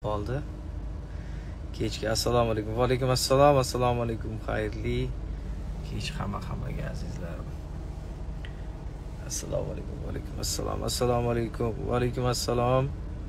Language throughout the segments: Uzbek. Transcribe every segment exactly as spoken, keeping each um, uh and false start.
qoldi. Kechki assalomu alaykum. Va alaykum assalom. Assalomu alaykum. Xayrli kech hamma hammaga azizlarim. Assalomu alaykum. Va alaykum assalom. Assalomu alaykum. Va alaykum assalom.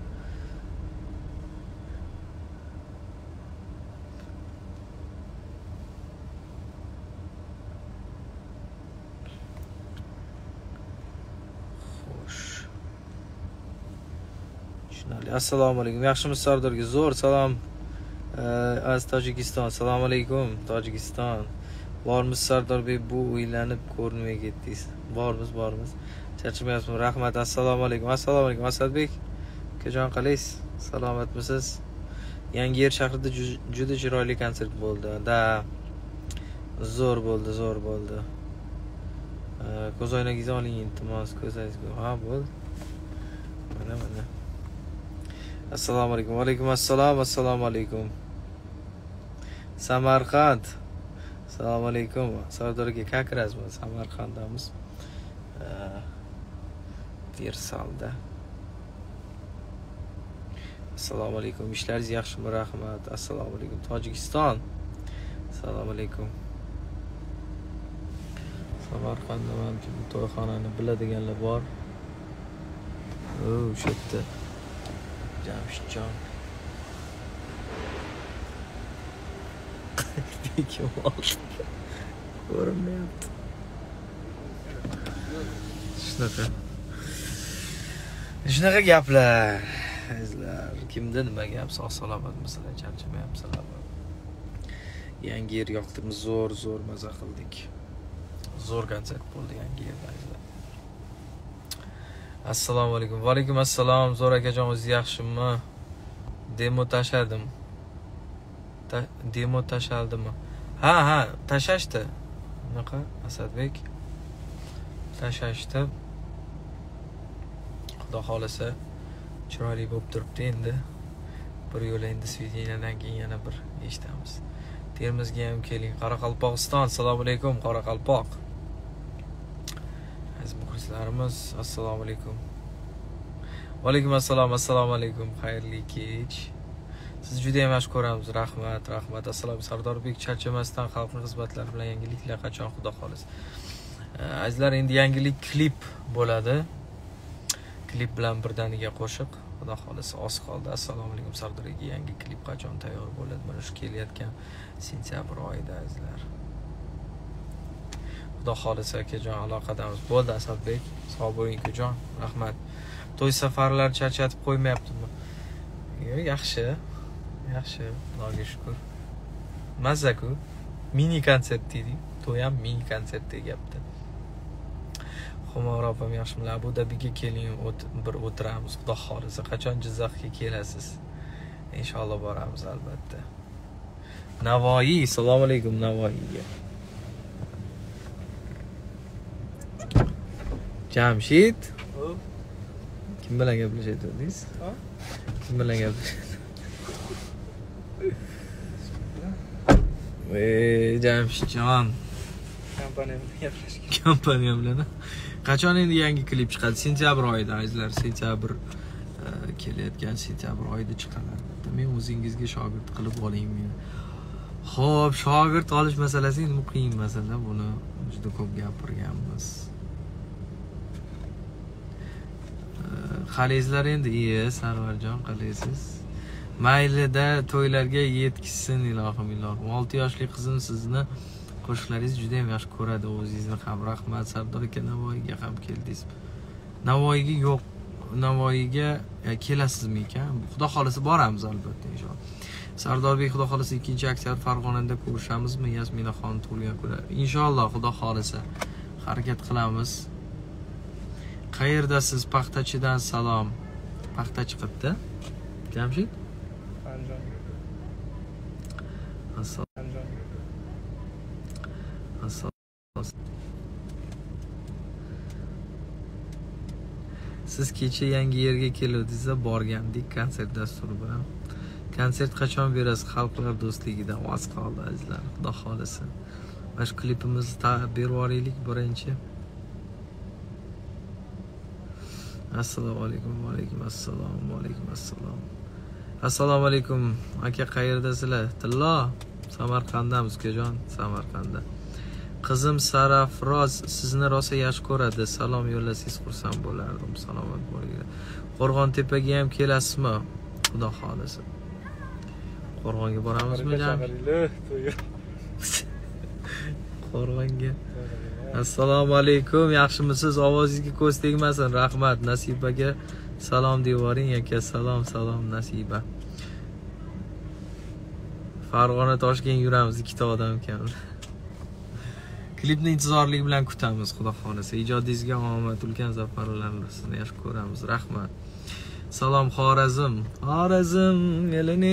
Assalomu alaykum. Yaxshimisiz Sardorga? Zo'r salom. Az Tojikiston. Assalomu alaykum Tojikiston. Bormiz Sardorbek, bu o'ylanib ko'rinmay ketdingiz. Bormiz, bormiz. Charchamayapsizmi? Rahmat. Assalomu alaykum. Assalomu alaykum Asadbek. Akajon qalaysiz? Salomatmisiz? Yangiyer shahrida juda chiroyli konsert bo'ldi. Da. Zo'r bo'ldi, zo'r bo'ldi. Ko'zoynagingizni oling, iltimos. Ko'zingizga. Ha, bo'ldi. Mana mana. Assalomu alaykum. Va alaykum assalom. Assalomu alaykum. Samarqand. Assalomu alaykum. Sardorga kakrazmi? Samarqandamiz. Tersalda. Assalomu alaykum. Ishlaringiz yaxshimi? Rahmat. Assalomu alaykum. Tojikiston. Assalomu alaykum. Samarqandda manki bu to'yxonani biladiganlar bor. O, o'sha yerda Jamshidjon. Bekim oldi. Ko'rinmayapti. Shunaqa. Shunaqa gaplar. Sizlar kimda nima gap? Sog' salomatmisizlar? Charchamayapsizlarmi? Yangi yer yoqdimi? Zo'r, zo'r maza qildik. Zo'r konsert bo'ldi yangi yerda. Assalomu alaykum. Va alaykum assalom. Zo'r akajon, o'zingiz yaxshimi? Demo tashadim. Ta demo tashaldimi? Ha, ha, tashashdi. Bunaqa Asadbek. Tashashdi. Xudo xolasa chiroyli bo'lib turibdi endi. Bir yo'la endi svideniyadan keyin yana bir eshitamiz. Termizga ham keling. Qoraqalpog'iston. Assalomu alaykum Qoraqalpoq. Aziz muxlislarimiz, assalomu alaykum. Va alaykum assalom. Assalomu alaykum. Xayrli kech. Siz juda ham yaxshi ko'ramiz. Rahmat, rahmat. Assalomu Sardorbek, charchamasdan xalqning xizmatlari bilan yangiliklar qachon xudo xolis. Azizlar, endi yangilik klip bo'ladi. Klip bilan birdaniga qo'shiq. Xudo xolis oz qoldi. Assalomu alaykum Sardorbek, yangi klip qachon tayyor bo'ladi? Mana shu kelayotgan sentyabr oyida azizlar. Xudo xolis akajon aloqadamiz. Bo'ldi Asadbek. Sog' bo'ling akajon. Rahmat. To'y safarlari charchatib qo'ymayaptimi? Yo'q, yaxshi. Yaxshi, Xudoga shukr. Mazza-ku. Mini konsert deydi. To'y ham mini konsert deyapti. Xumor opam yaxshimilar? Abu Dabiga keling, bir o'tiramiz. Xudo xolisa qachon Jizzaxga kelasiz? Inshaalloh boramiz albatta. Navoiy, assalomu alaykum Navoiyga. Jamshid. Kim bilan gaplashyapsiz? Kim bilan gaplashyapsiz? Ey, Jamshidjon. Kompaniya bilan gaplashgan. Kompaniya bilan. Qachon endi yangi klip chiqadi? Sentyabr oyida, azizlar. Sentyabr kelayotgan sentyabr oyida chiqadi. Men o'zingizga shogird qilib oling meni. Xo'p, shogird olish masalasi endi qiyin masala. Buni juda ko'p gapirganmiz. Qalaysizlar endi? Iye, Sarvarjon, qalaysiz? Maylida to'ylarga yetkizsin ilohim, ilohim. olti yoshli qizim sizni qo'shiqlaringiz juda ham yaxshi ko'radi. O'zingizni ham rahmat. Sardor aka, Navoiyga ham keldingiz. Navoiyga yo'q. Navoiyga kelasizmi ekan? Xudo xolisa boramiz albatta inshaalloh. Sardorbek, xudo xolisa ikkinchi oktyabr Farg'onada ko'rishamizmi? Yasminaxon tug'ilgan kuni. Inshaalloh xudo xolisa harakat qilamiz. Qayerdasiz? Paxtachidan salom. Paxtachi qipti. Jamshid? Anjon. Assalom. Assalom. Siz kecha yangi yerga keldingizda borgandik konsert dasturi bilan. Konsert qachon berasiz? Xalqlar do'stligidan oz qoldi azizlar. Xudo xolisa. Mana klipimizni berib yuboraylik birinchi. Assalomu alaykum. Va alaykum assalom. Va alaykum assalom. Assalomu alaykum aka, qayerdasizlar? Tillo, Samarqanddamiz ukajon, Samarqandda. Qizim Sarafroz sizni rosa yaxshi ko'radi. Salom yo'llasangiz xursand bo'lardim. Salomat bo'linglar. Qo'rg'ontepaga ham kelasizmi? Xudo xolasa. Qo'rg'onga boramizmi jam? Qo'rg'onga. Assalomu alaykum, yaxshimisiz? Ovozingizga ko'z tegmasin. Rahmat. Nasibaga salom devoring aka. Salom, salom Nasiba. Farg'ona Toshkent yuramiz, ikkita odam ekan. Klipni intizorlik bilan kutamiz, xudo xolasa. Ijodingizga omad, ulkan zafarlar, sizni yaxshi ko'ramiz. Rahmat. Salom Xorazm. Xorazm elini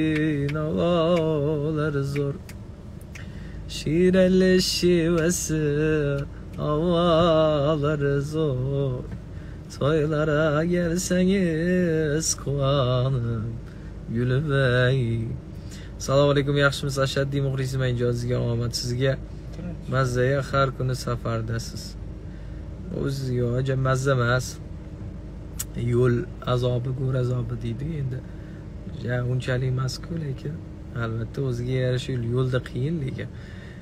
navolari zo'r. Şireli şivesi havaları zor. Toylara gelseniz kovanım gülü bey. Assalomu alaykum, yaxshimisiz? Ashaddiy muxlisman, ijodingizga omad. Sizga mazza, har kuni safardasiz. O'zi yo'q, mazza emas. Yo'l azobi, go'r azobi deydi endi. Ja, unchalik emas-ku, lekin albatta o'ziga yarasha yo'lda qiyin lekin.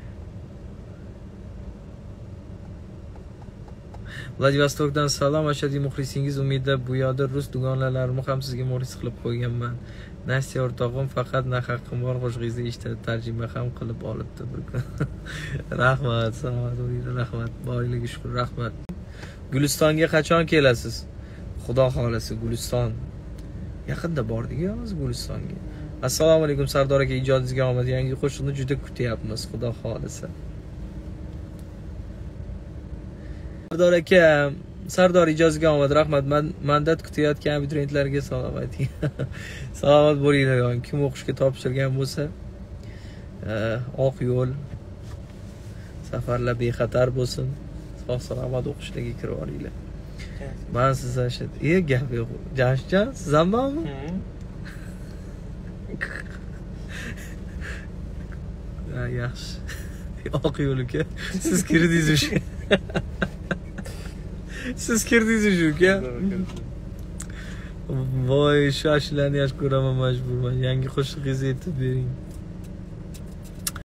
Vladivostokdan salom, ashaddiy muxlisingiz. Umida bu yoqda rus dugonalarimni ham sizga muxlis qilib qo'yganman. Nastya o'rtog'im faqat na haqqim bor qo'shig'ingizni eshitib tarjima ham qilib olibdi bir kun. Rahmat, salomat bo'ling, rahmat. Boyligiga shukr, rahmat. Gulistonga qachon kelasiz? Xudo xolasa Guliston. Yaqinda bordik-ku Gulistonga. Assalomu alaykum Sardor aka, ijodingizga omad. Yangi qo'shiqni juda kutyapmiz, xudo xolasa. Sardor aka, Sardor ijozingizga omad, rahmat. Men mandat kutayotgan abituriyentlarga salom ayting. Salomat bo'linglar. Kim o'qishga topshirgan bo'lsa, oq yo'l, safarlar bexatar bo'lsin. Sog' salomat o'qishlarga kirib olinglar. Men sizdan shu, "E, gap yo'q. Jamshidjon, siz ham bormi?" Ha, yaxshi. Oq yo'l uka. Siz kirdingiz shu. Siz kirdingiz shu uka. Voy, shu ashlarni yaxshi ko'raman, majburman. Yangi qo'shig'ingizni aytib bering.